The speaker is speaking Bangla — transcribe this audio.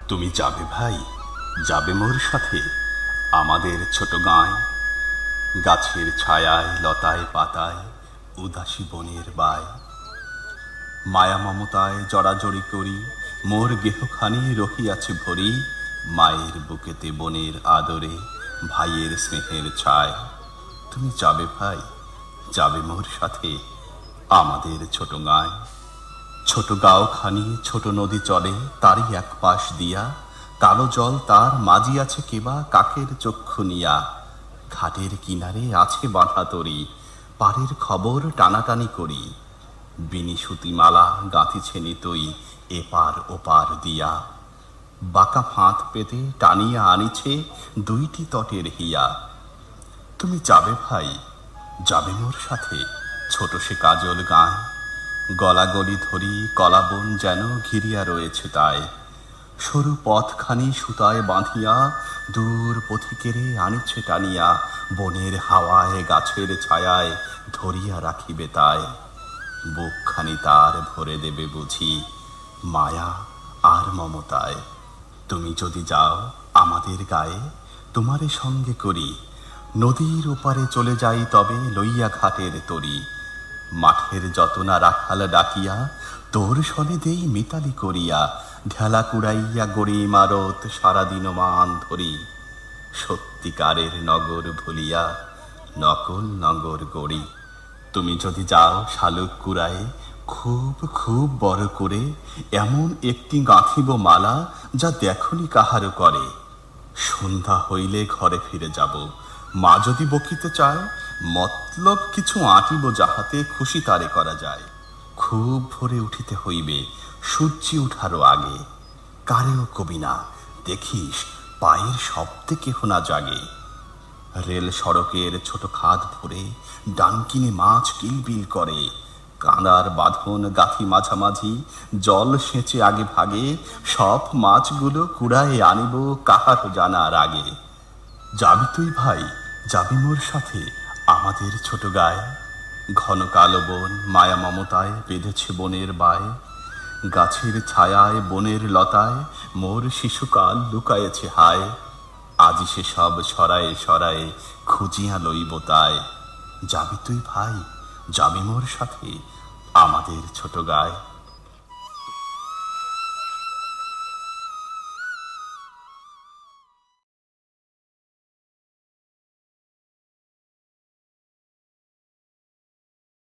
তুমি যাবে ভাই, যাবে মোর সাথে আমাদের ছোট গাঁয়। গাছের ছায়ায় লতায় পাতায় উদাসী বনের বায়। মায়া মমতায় জড়াজড়ি করি মোর গেহখানি রহিয়াছে ভরি। মায়ের বুকেতে বনের আদরে ভাইয়ের স্নেহের ছায়। তুমি যাবে ভাই, যাবে মোর সাথে আমাদের ছোট গাঁয়। ছোট গাঁওখানি ছোট নদী চলে তারই এক পাশ দিয়া। কালো জল তার মাঝিয়াছে কেবা কাকের চক্ষু নিয়া। ঘাটের কিনারে আছে বাঁধা তরি, পাড়ের খবর টানাটানি করি। বিনি সুতিমালা গাঁথিছে নিতই এপার ওপার দিয়া। বাঁকা ফাঁদ পেতে টানিয়া আনিছে দুইটি তটের হিয়া। তুমি যাবে ভাই, যাবে মোর সাথে ছোট সে কাজল গাঁয়। গলাগলি ধরি কলাবন যেন ঘিরিয়া রয়েছে তাই। সরু পথখানি সুতায় বাঁধিয়া দূর পথিকেরে আনিছে টানিয়া। বনের হাওয়ায় গাছের ছায়ায় ধরিয়া রাখিবে তাই। বুকখানি তার ভরে দেবে বুঝি মায়া আর মমতায়। তুমি যদি যাও আমাদের গায়ে, তোমারে সঙ্গে করি নদীর ওপারে চলে যাই তবে লইয়া ঘাটের তরি। মাঠের যতনা রাখাল ডাকিয়া তোর সনে দেই মিতালি করিয়া। ঢেলা কুড়াইয়া গড়ি ইমারত সারাদিন মান ধরি। সত্যিকারের নগর ভুলিয়া নকল নগর গড়ি। তুমি যদি যাও শালুক কুড়ায় খুব খুব বড় করে, এমন একটি গাঁথিব মালা যা দেখনি কাহারও করে। সন্ধ্যা হইলে ঘরে ফিরে যাব, মা যদি বকিতে চায় মতলব কিছু আঁটিব যাহাতে খুশি তারে করা যায়। খুব ভোরে উঠিতে হইবে সূর্যি উঠারও আগে। কারেও কবি না দেখিস পায়ের শব্দে কেহ না জাগে। রেল সড়কের ছোট খাদ ভরে ডানকিনে মাছ কিলবিল করে। কাঁদার বাঁধন গাথি মাঝামাঝি জল সেচে আগে ভাগে। সব মাছগুলো কুড়ায় আনিব কাহারও জানার আগে। যাবি তুই ভাই, যাবি মোর সাথে আমাদের ছোট গায়ে। ঘন কালো বন মায়া মমতায় বেঁধেছে বনের বায়। গাছের ছায়ায় বনের লতায় মোর শিশুকাল লুকায়েছে হায়। আজি সে সব সরায়ে সরায়ে খুঁজিয়া লইব তাই। যাবি তুই ভাই, যাবি মোর সাথে আমাদের ছোট গায়ে।